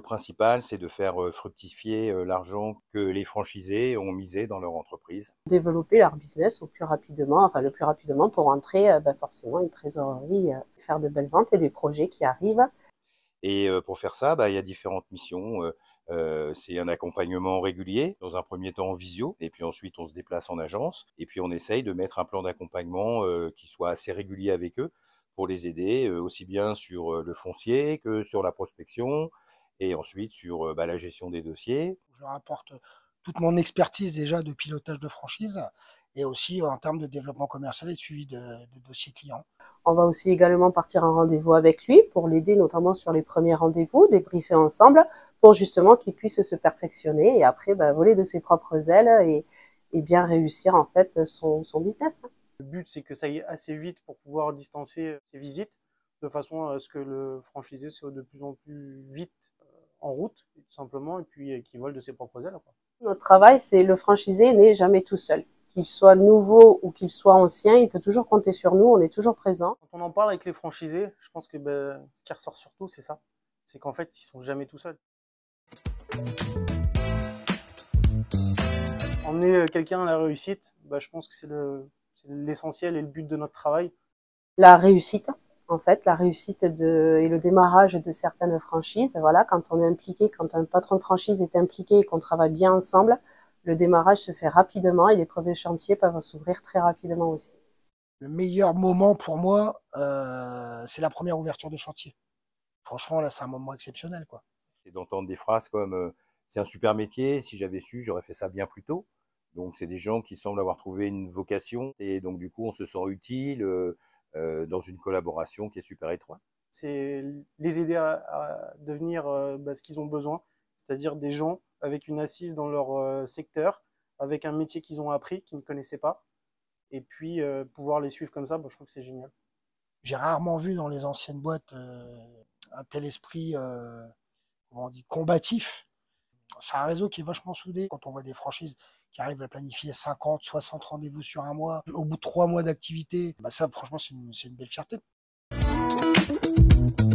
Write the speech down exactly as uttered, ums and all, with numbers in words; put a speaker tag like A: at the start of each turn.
A: principal, c'est de faire fructifier l'argent que les franchisés ont misé dans leur entreprise.
B: Développer leur business au plus rapidement, enfin le plus rapidement pour entrer ben forcément une trésorerie, faire de belles ventes et des projets qui arrivent.
A: Et pour faire ça, bah, il y a différentes missions. Euh, c'est un accompagnement régulier, dans un premier temps en visio, et puis ensuite on se déplace en agence, et puis on essaye de mettre un plan d'accompagnement euh, qui soit assez régulier avec eux pour les aider, euh, aussi bien sur le foncier que sur la prospection, et ensuite sur euh, bah, la gestion des dossiers.
C: Je leur apporte toute mon expertise déjà de pilotage de franchise, et aussi en termes de développement commercial et de suivi de, de dossiers clients.
B: On va aussi également partir en rendez-vous avec lui pour l'aider notamment sur les premiers rendez-vous, débriefer ensemble pour justement qu'il puisse se perfectionner et après bah, voler de ses propres ailes et, et bien réussir en fait son, son business.
D: Le but c'est que ça aille assez vite pour pouvoir distancer ses visites de façon à ce que le franchisé soit de plus en plus vite en route tout simplement et puis qu'il vole de ses propres ailes, quoi.
B: Notre travail, c'est le franchisé n'est jamais tout seul. Qu'il soit nouveau ou qu'il soit ancien, il peut toujours compter sur nous, on est toujours présent.
D: Quand on en parle avec les franchisés, je pense que ben, ce qui ressort surtout, c'est ça. C'est qu'en fait, ils sont jamais tout seuls. Emmener quelqu'un à la réussite, ben, je pense que c'est le, c'est l'essentiel et le but de notre travail.
B: La réussite, en fait, la réussite de, et le démarrage de certaines franchises, voilà, quand on est impliqué, quand un patron de franchise est impliqué et qu'on travaille bien ensemble, le démarrage se fait rapidement et les premiers chantiers peuvent s'ouvrir très rapidement aussi.
C: Le meilleur moment pour moi, euh, c'est la première ouverture de chantier. Franchement, là, c'est un moment exceptionnel, quoi.
A: C'est d'entendre des phrases comme euh, « c'est un super métier, si j'avais su, j'aurais fait ça bien plus tôt ». Donc, c'est des gens qui semblent avoir trouvé une vocation et donc, du coup, on se sent utile euh, euh, dans une collaboration qui est super étroite.
D: C'est les aider à, à devenir euh, bah, ce qu'ils ont besoin, c'est-à-dire des gens avec une assise dans leur euh, secteur, avec un métier qu'ils ont appris, qu'ils ne connaissaient pas, et puis euh, pouvoir les suivre comme ça, bah, je trouve que c'est génial.
C: J'ai rarement vu dans les anciennes boîtes euh, un tel esprit euh, comment on dit, combatif. C'est un réseau qui est vachement soudé. Quand on voit des franchises qui arrivent à planifier cinquante, soixante rendez-vous sur un mois, au bout de trois mois d'activité, bah ça franchement c'est une, c'est une belle fierté.